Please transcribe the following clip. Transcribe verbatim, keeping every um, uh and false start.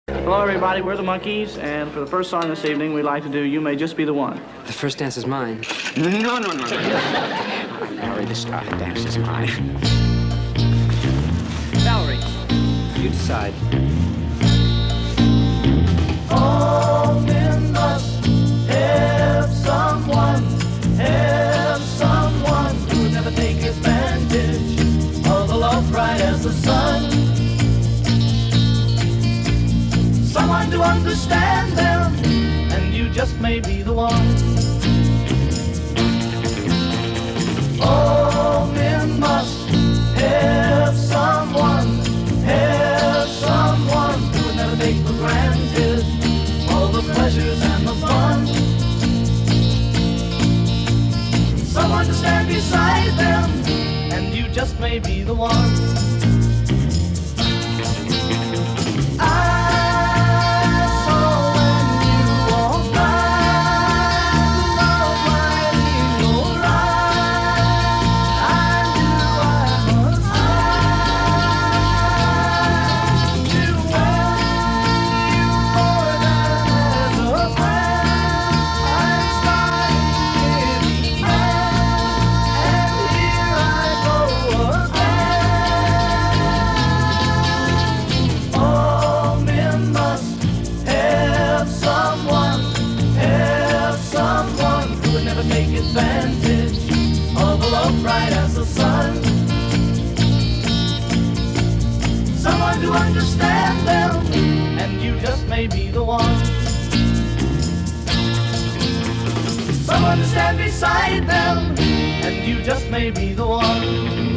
Hello everybody, we're the Monkees, and for the first song this evening we'd like to do You May Just Be the One. The first dance is mine. No, no, no, no. Valerie, this uh, dance is mine. Valerie, you decide. All men must have someone, have someone who would never take advantage of a love bright as the sun. Someone to understand them, and you just may be the one. All men must have someone, have someone who would never take for granted all the pleasures and the fun. Someone to stand beside them, and you just may be the one. I advantage of a love bright as the sun. Someone to understand them, and you just may be the one. Someone to stand beside them, and you just may be the one.